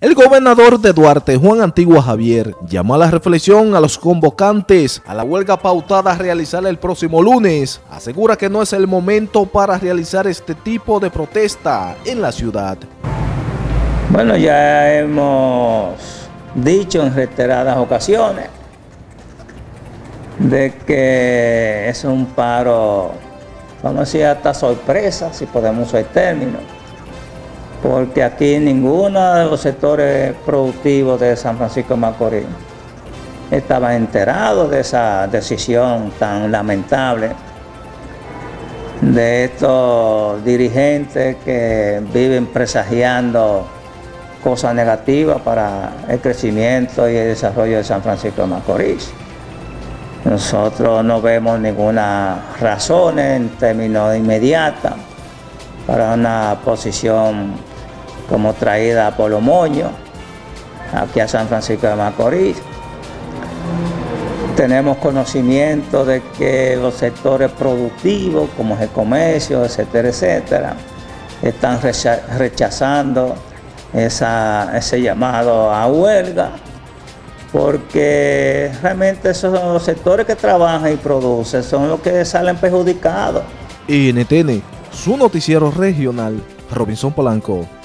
El gobernador de Duarte, Juan Antigua Javier, llamó a la reflexión a los convocantes a la huelga pautada a realizar el próximo lunes. Asegura que no es el momento para realizar este tipo de protesta en la ciudad. Bueno, ya hemos dicho en reiteradas ocasiones de que es un paro, vamos a decir hasta sorpresa, si podemos usar el término, porque aquí ninguno de los sectores productivos de San Francisco de Macorís estaba enterado de esa decisión tan lamentable de estos dirigentes que viven presagiando cosas negativas para el crecimiento y el desarrollo de San Francisco de Macorís. Nosotros no vemos ninguna razón en términos inmediatos para una posición como traída por los moños aquí a San Francisco de Macorís. Tenemos conocimiento de que los sectores productivos, como el comercio, etcétera, etcétera, están rechazando ese llamado a huelga, porque realmente esos son los sectores que trabajan y producen, son los que salen perjudicados. NTN, su noticiero regional, Robinson Polanco.